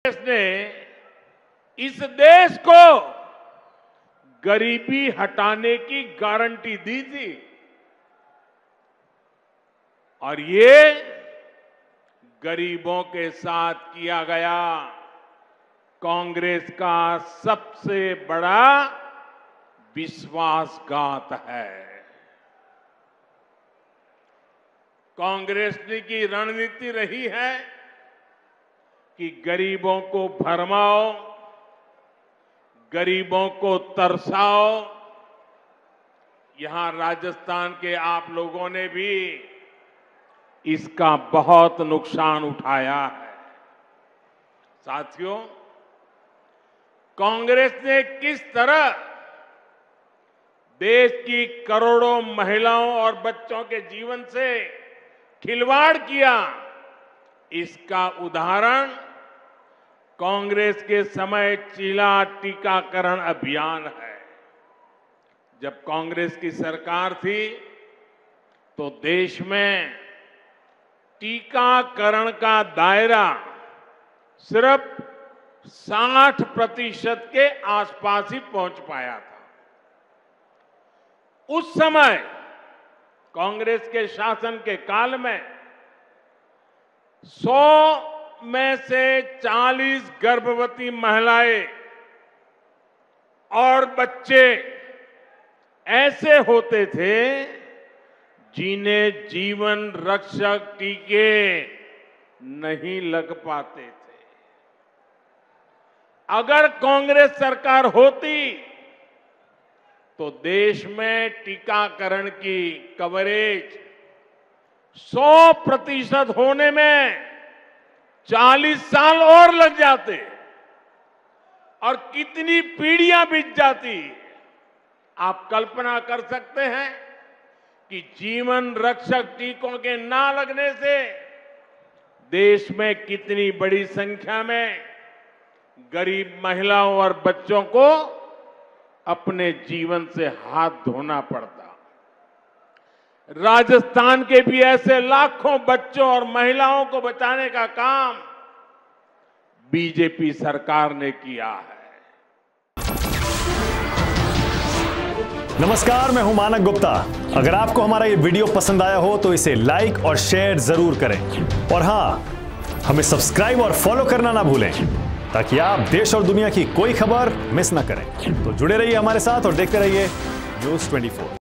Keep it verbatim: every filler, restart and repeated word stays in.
ने इस देश को गरीबी हटाने की गारंटी दी थी और ये गरीबों के साथ किया गया कांग्रेस का सबसे बड़ा विश्वासघात है। कांग्रेस की रणनीति रही है कि गरीबों को भरमाओ, गरीबों को तरसाओ। यहां राजस्थान के आप लोगों ने भी इसका बहुत नुकसान उठाया है। साथियों, कांग्रेस ने किस तरह देश की करोड़ों महिलाओं और बच्चों के जीवन से खिलवाड़ किया, इसका उदाहरण कांग्रेस के समय चीला टीकाकरण अभियान है। जब कांग्रेस की सरकार थी तो देश में टीकाकरण का दायरा सिर्फ साठ प्रतिशत के आसपास ही पहुंच पाया था। उस समय कांग्रेस के शासन के काल में सौ में से चालीस गर्भवती महिलाएं और बच्चे ऐसे होते थे जिन्हें जीवन रक्षक टीके नहीं लग पाते थे। अगर कांग्रेस सरकार होती तो देश में टीकाकरण की कवरेज सौ प्रतिशत होने में चालीस साल और लग जाते और कितनी पीढ़ियां बीत जाती। आप कल्पना कर सकते हैं कि जीवन रक्षक टीकों के ना लगने से देश में कितनी बड़ी संख्या में गरीब महिलाओं और बच्चों को अपने जीवन से हाथ धोना पड़ता। राजस्थान के भी ऐसे लाखों बच्चों और महिलाओं को बचाने का काम बीजेपी सरकार ने किया है। नमस्कार, मैं हूं मानक गुप्ता। अगर आपको हमारा ये वीडियो पसंद आया हो तो इसे लाइक और शेयर जरूर करें और हां, हमें सब्सक्राइब और फॉलो करना ना भूलें ताकि आप देश और दुनिया की कोई खबर मिस ना करें। तो जुड़े रहिए हमारे साथ और देखते रहिए न्यूज़ चौबीस।